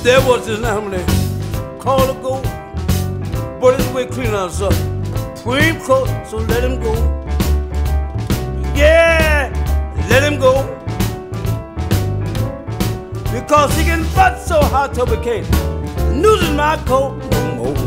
There was this family called a goat, but his way clean out up. Cream coat, so let him go. Yeah, let him go. Because he can butt so hot till we can't noose in my coat no more.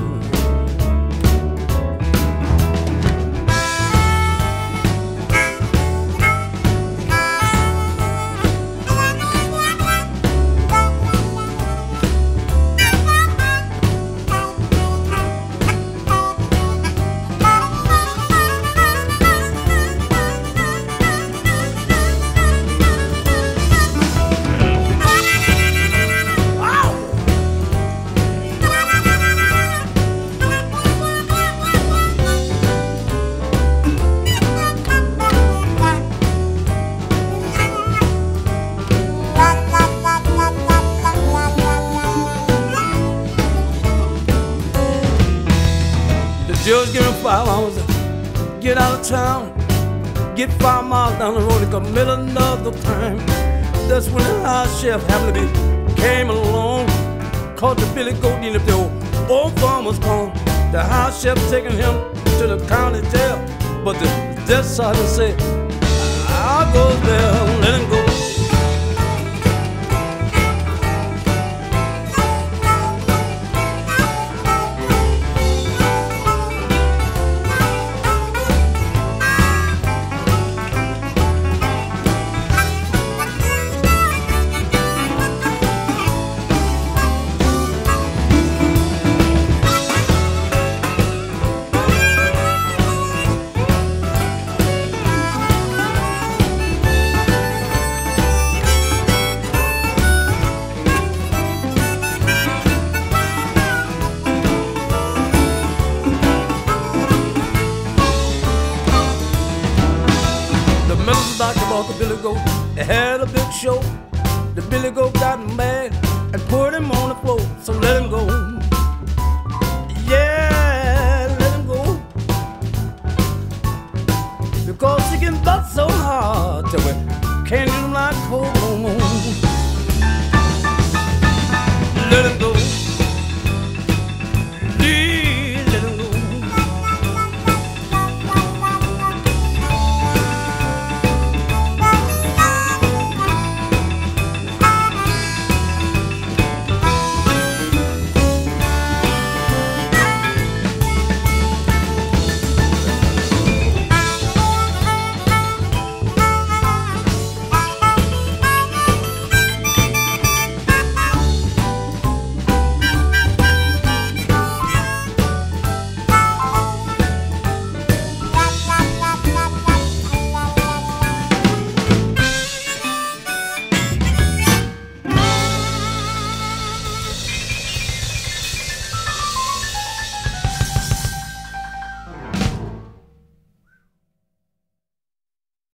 Just give him 5 hours to get out of town. Get 5 miles down the road and commit another crime. That's when the high chef happened to be came along. Caught the Billy Goat in the old farmer's gone. The high chef taking him to the county jail. But the death sergeant said, I'll go there, let him go. The Billy Goat, they had a big show. The Billy Goat got mad and put him on the floor. So let him go. Yeah, let him go. Because he can butt so hard till we can't do him like cold.